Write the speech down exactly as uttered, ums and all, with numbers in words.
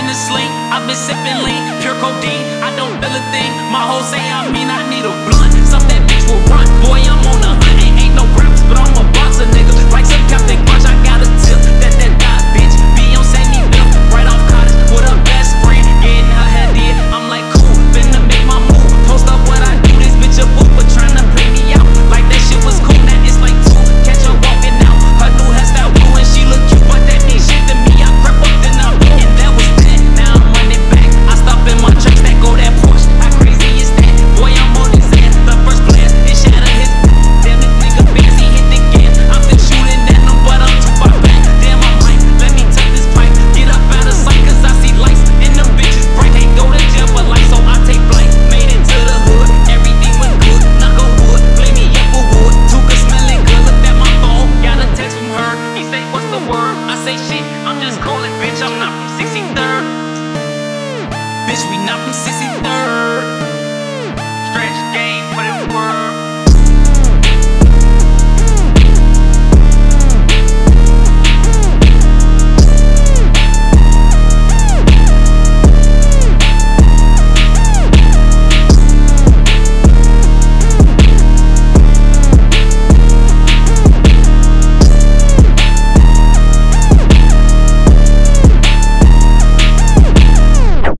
the sling, I've been sipping lean, pure codeine, I don't feel a thing. My whole say, I mean I need a blunt, some that bitch will run. Boy, I'm on a hunt, ain't, ain't no raps, but I'm a boxer, nigga. Like some Captain Crunch, I got a tip, that that die, bitch. Beyonce me built, right off cottage, with her best friend, getting her head did. I'm like, cool, finna make my move, post up what I do, this bitch a fool, but tryna play me out, like that shit was cool, now it's like two, catch her walking out, her new hairstyle blue, and she look cute, but that means shit to me. I crept up, then I beat, and that was that. Now I'm running back, I stop in my tracks, that go that Porsche, how crazy is that? Boy, I'm on his ass, the first blast, it shattered his. Damn, this nigga fancy, hit the gas, I'm still shooting at him, but I'm too far back. Damn, I'm hype, let me touch this pipe, get up out of sight, cause I see lights, and them bitches bright, can't go to jail for life, so I take flight. Made it to the hood, everything went good, knock on wood, play me up for wood, Tuka smelling good, looked at my phone, got a text from her, he say, what's the word? I say, shit, I'm just calling, bitch, I'm not from sixty-third. Bitch, we not from sixty-third.